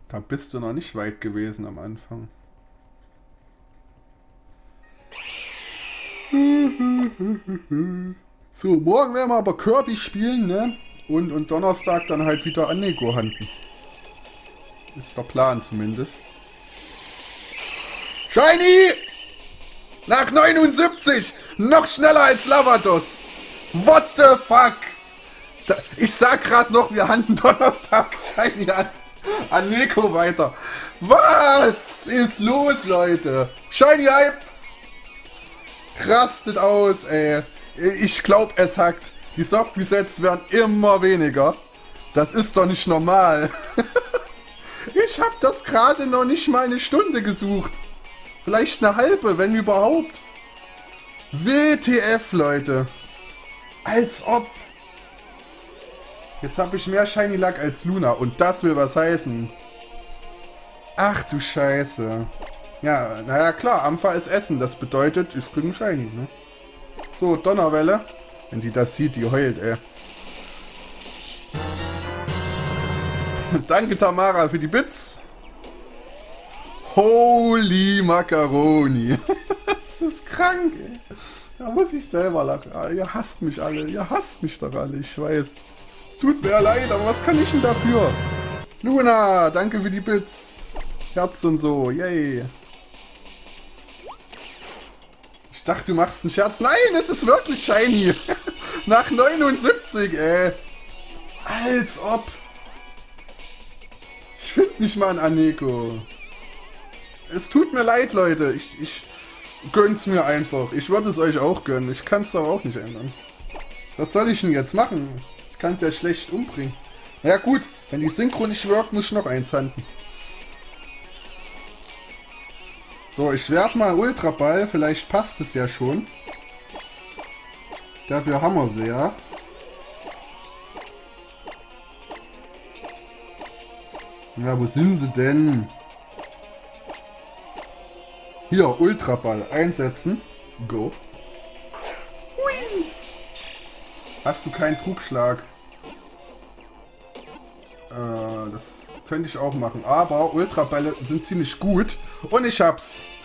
Da bist du noch nicht weit gewesen am Anfang. So, morgen werden wir aber Kirby spielen, ne? Und Donnerstag dann halt wieder an Neko handeln. Ist der Plan zumindest. Shiny! Nach 79! Noch schneller als Lavados! What the fuck? Ich sag gerade noch, wir handeln Donnerstag Shiny an Neko weiter. Was ist los, Leute? Shiny Hype! Rastet aus, ey. Ich glaube, es hackt. Die Soft-Resets werden immer weniger. Das ist doch nicht normal. Ich habe das gerade noch nicht mal eine Stunde gesucht. Vielleicht eine halbe, wenn überhaupt. WTF, Leute. Als ob. Jetzt habe ich mehr Shiny Luck als Luna. Und das will was heißen. Ach du Scheiße. Ja, naja klar, Ampha ist Essen. Das bedeutet, ich kriege einen Shiny, ne? So, Donnerwelle. Wenn die das sieht, die heult, ey. Danke, Tamara, für die Bits. Holy Macaroni. Das ist krank, ey. Da muss ich selber lachen. Ah, ihr hasst mich alle. Ihr hasst mich doch alle, ich weiß. Es tut mir leid, aber was kann ich denn dafür? Luna, danke für die Bits. Herz und so, yay. Ich dachte, du machst einen Scherz. Nein, es ist wirklich shiny. Nach 79, ey. Als ob. Ich finde nicht mal einen Aneko. Es tut mir leid, Leute. Ich gönn's mir einfach. Ich würde es euch auch gönnen. Ich kann es doch auch nicht ändern. Was soll ich denn jetzt machen? Ich kann es ja schlecht umbringen. Na ja gut, wenn die Synchro nicht wirkt, muss ich noch eins handeln. So, ich werfe mal Ultraball. Vielleicht passt es ja schon. Dafür haben wir sie ja. Ja, wo sind sie denn? Hier, Ultraball einsetzen. Go. Hui. Hast du keinen Trugschlag? Das könnte ich auch machen. Aber Ultrabälle sind ziemlich gut. Und ich hab's.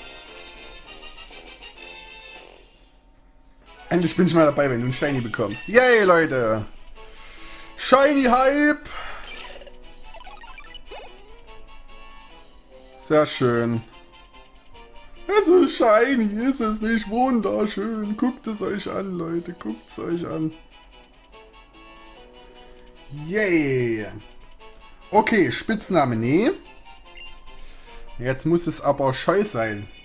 Endlich bin ich mal dabei, wenn du einen Shiny bekommst. Yay, Leute. Shiny Hype. Sehr schön. Es ist shiny, ist es nicht wunderschön? Guckt es euch an, Leute, guckt es euch an. Yay! Okay, Spitzname, nee. Jetzt muss es aber Scheu sein.